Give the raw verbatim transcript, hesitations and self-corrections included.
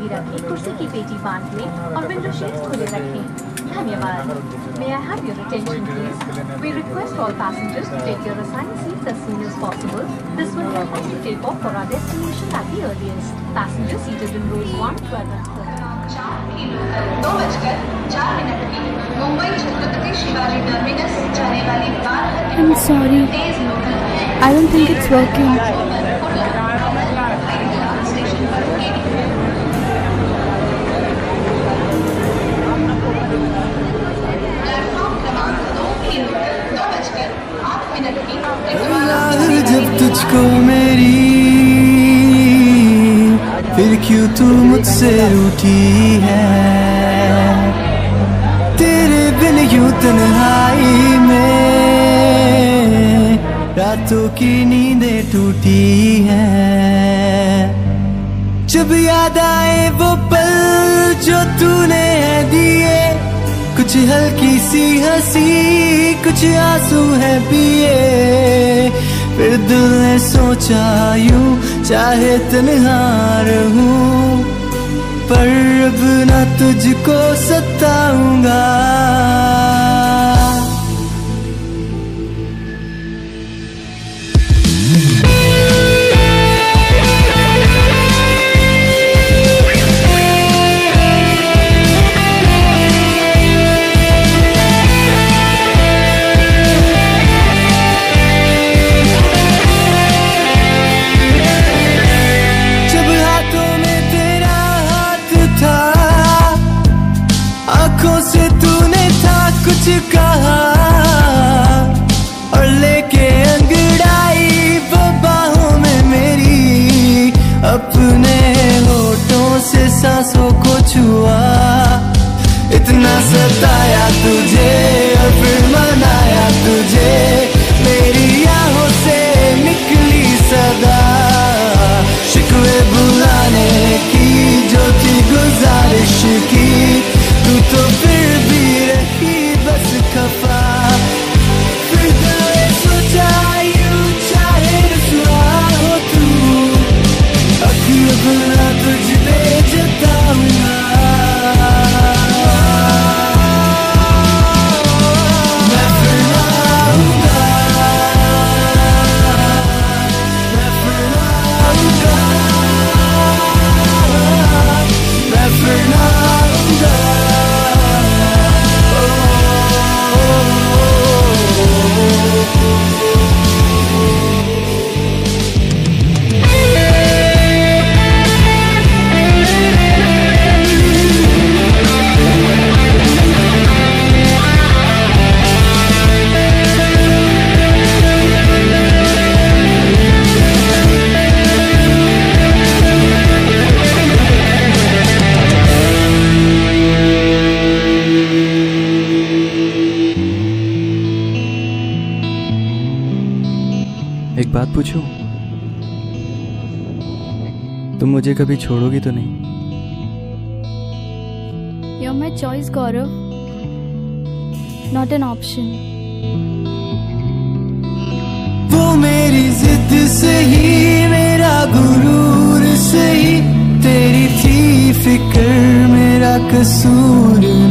सीधी रखें, कुर्सी की पेटी बांध लें और विंडो शेड्स खुले रखें। धन्यवाद। May I have your attention, please? We request all passengers to take your assigned seats as soon as possible. This will help us to take off for our destination at the earliest. Passengers seated in rows one, twelve and thirteen. दो बजकर चार minute की Mumbai Chhatrapati Shivaji terminus जाने वाली बारह I'm sorry. I don't think it's working. जब तुझको मेरी फिर क्यों तू मुझसे रूठी है, तेरे बिन यूं तन्हाई में रातों की नींदें टूटी हैं। जब याद आए वो पल जो तूने दिए, कुछ हल्की सी हंसी कुछ आंसू है पिए, फिर दिल ने सोचा यूं चाहे तन्हा रहूं पर अब ना तुझको सताऊंगा। आँखों से तूने था कुछ कहा और लेके अंगड़ाई वो बाहों में मेरी, अपने होठों से सांसों को छुआ। इतना सताया तुझे और फिर मनाया तुझे, मेरी आहों से निकली सदा। शिकवे भुलाने की जो थी गुजारिश की, तू तो फिर भी रही बस खफा। फिर दिल सोचा यूं चाहे रुसवा हो तू, अब ना तुझ पे जताऊंगा। मैं फिर ना आऊंगा, मैं फिर ना आऊंगा, मैं फिर ना आऊंगा। एक बात पूछूं, तुम मुझे कभी छोड़ोगी तो नहीं? You're my choice, Gaurav. Not an option. वो मेरी जिद सही, मेरा गुरूर सही, तेरी थी फिक्र मेरा कसूर